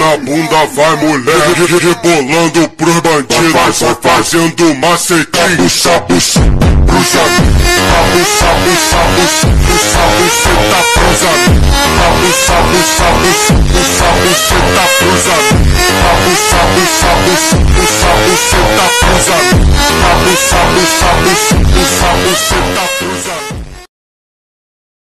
na bunda, vai mulher, rebolando pros bandidos, vai fazendo macetinho, puxa, puxa, puxa, puxa, puxa, puxa, buceta prusa, puxa, puxa, puxa, buceta prusa, puxa, puxa, puxa, buceta prusa, puxa, puxa, puxa.